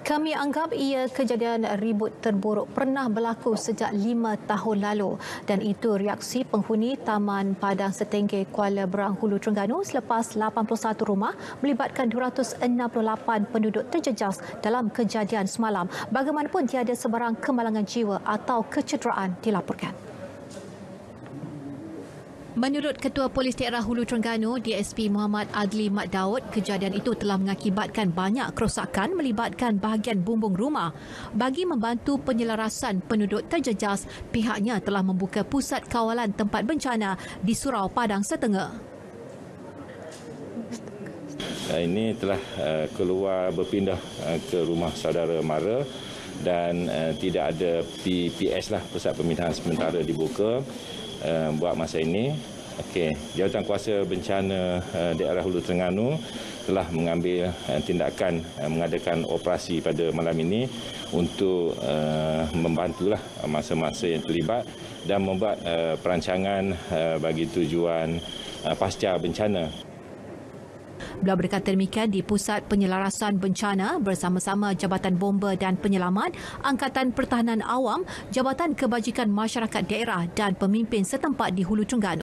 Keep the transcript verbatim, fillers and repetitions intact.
Kami anggap ia kejadian ribut terburuk pernah berlaku sejak lima tahun lalu dan itu reaksi penghuni Taman Padang Setengge Kuala Berang Hulu Terengganu selepas lapan puluh satu rumah melibatkan dua ratus enam puluh lapan penduduk terjejas dalam kejadian semalam. Bagaimanapun tiada sebarang kemalangan jiwa atau kecederaan dilaporkan. Menurut Ketua Polis Daerah Hulu Terengganu, D S P Muhammad Adli Mat Daud, kejadian itu telah mengakibatkan banyak kerosakan melibatkan bahagian bumbung rumah. Bagi membantu penyelarasan penduduk terjejas, pihaknya telah membuka pusat kawalan tempat bencana di Surau Padang Setengah. Ini telah keluar berpindah ke rumah saudara mara dan tidak ada P P S lah, Pusat Pemindahan Sementara dibuka Uh, buat masa ini. Okey, Jawatan Kuasa Bencana uh, Daerah Hulu Terengganu telah mengambil uh, tindakan uh, mengadakan operasi pada malam ini untuk uh, membantulah masa-masa yang terlibat dan membuat uh, perancangan uh, bagi tujuan uh, pasca bencana. Beliau berkata demikian di Pusat Penyelarasan Bencana bersama-sama Jabatan Bomba dan Penyelamat, Angkatan Pertahanan Awam, Jabatan Kebajikan Masyarakat Daerah dan pemimpin setempat di Hulu Terengganu.